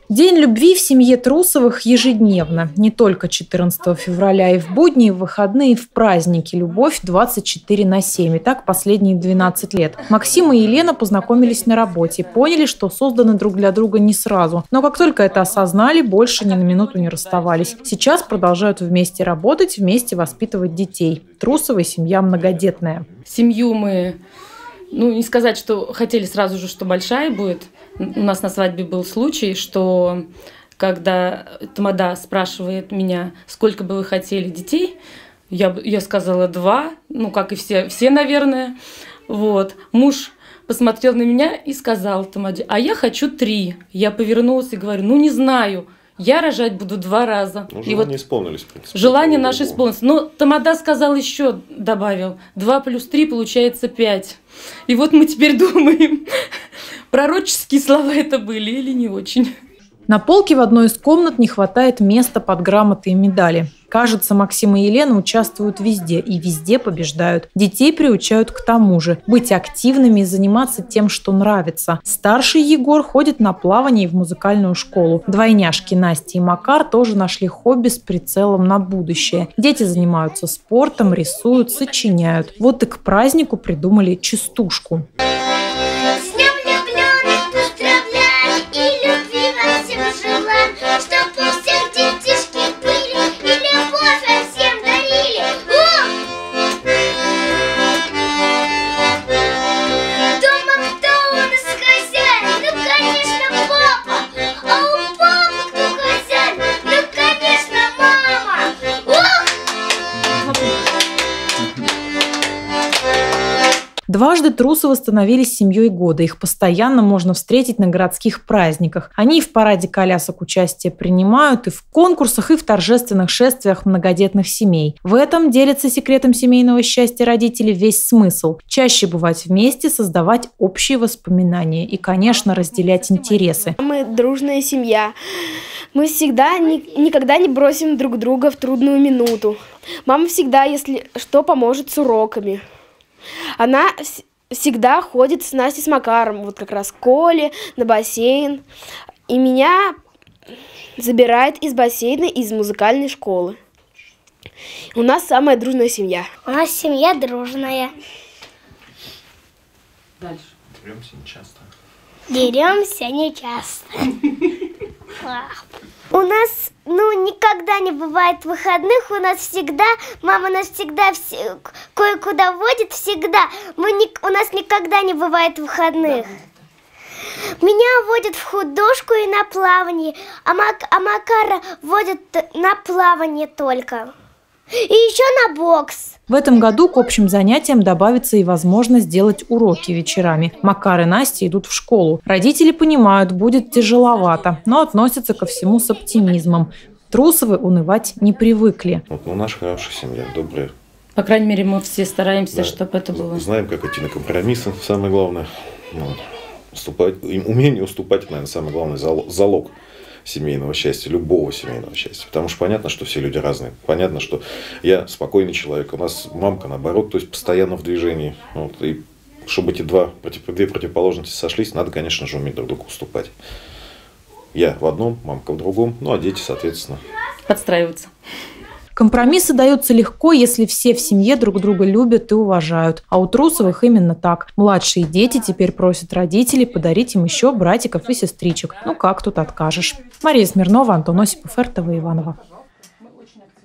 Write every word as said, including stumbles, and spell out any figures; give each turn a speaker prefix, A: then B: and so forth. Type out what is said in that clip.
A: День любви в семье Трусовых ежедневно. Не только четырнадцатого февраля, и в будни, и в выходные, и в праздники. Любовь двадцать четыре на семь. И так последние двенадцать лет. Максим и Елена познакомились на работе. Поняли, что созданы друг для друга не сразу. Но как только это осознали, больше ни на минуту не расставались. Сейчас продолжают вместе работать, вместе воспитывать детей. Трусовы семья многодетная.
B: Семью мы, ну не сказать, что хотели сразу же, что большая будет. У нас на свадьбе был случай, что когда тамада спрашивает меня, сколько бы вы хотели детей, я, я сказала два, ну как и все, все, наверное. Вот. Муж посмотрел на меня и сказал тамаде, а я хочу три. Я повернулась и говорю, ну не знаю, я рожать буду два раза.
C: Ну, желания вот исполнились, в принципе.
B: Желание наше исполнилось. Но тамада сказал еще, добавил, два плюс три получается пять. И вот мы теперь думаем, пророческие слова это были или не очень.
A: На полке в одной из комнат не хватает места под грамоты и медали. Кажется, Максим и Елена участвуют везде и везде побеждают. Детей приучают к тому же – быть активными и заниматься тем, что нравится. Старший Егор ходит на плавание и в музыкальную школу. Двойняшки Настя и Макар тоже нашли хобби с прицелом на будущее. Дети занимаются спортом, рисуют, сочиняют. Вот и к празднику придумали частушку. Дважды Трусовы становились семьей года. Их постоянно можно встретить на городских праздниках. Они и в параде колясок участие принимают, и в конкурсах, и в торжественных шествиях многодетных семей. В этом делится секретом семейного счастья родителей весь смысл. Чаще бывать вместе, создавать общие воспоминания и, конечно, разделять интересы.
D: Мы дружная семья. Мы всегда, ни, никогда не бросим друг друга в трудную минуту. Мама всегда, если что, поможет с уроками. Она всегда ходит с Настей, с Макаром, вот как раз к Коле, на бассейн. И меня забирает из бассейна, из музыкальной школы. У нас самая дружная семья.
E: У нас семья дружная.
B: Дальше.
C: Деремся нечасто.
E: Деремся нечасто. У нас, ну, никогда не бывает выходных, у нас всегда, мама нас всегда все, кое-куда водит, всегда. Мы не, у нас никогда не бывает выходных. Меня водят в художку и на плавание, а, Мак, а Макара водят на плавание только. И еще на бокс.
A: В этом году к общим занятиям добавится и возможность делать уроки вечерами. Макар и Настя идут в школу. Родители понимают, будет тяжеловато, но относятся ко всему с оптимизмом. Трусовы унывать не привыкли.
C: Вот, ну, наша хорошая семья, добрая.
B: По крайней мере, мы все стараемся,
C: Да.
B: чтобы это было.
C: Знаем, как идти на компромиссы, самое главное. Ну, уступать, умение уступать, наверное, самый главный залог семейного счастья, любого семейного счастья. Потому что понятно, что все люди разные. Понятно, что я спокойный человек, у нас мамка наоборот, то есть постоянно в движении. Вот, и чтобы эти два, две противоположности сошлись, надо, конечно же, уметь друг другу уступать. Я в одном, мамка в другом, ну а дети, соответственно.
B: Подстраиваются.
A: Компромиссы даются легко, если все в семье друг друга любят и уважают. А у Трусовых именно так. Младшие дети теперь просят родителей подарить им еще братиков и сестричек. Ну как тут откажешь? Мария Смирнова, Антон Осипов, эр тэ вэ Иваново.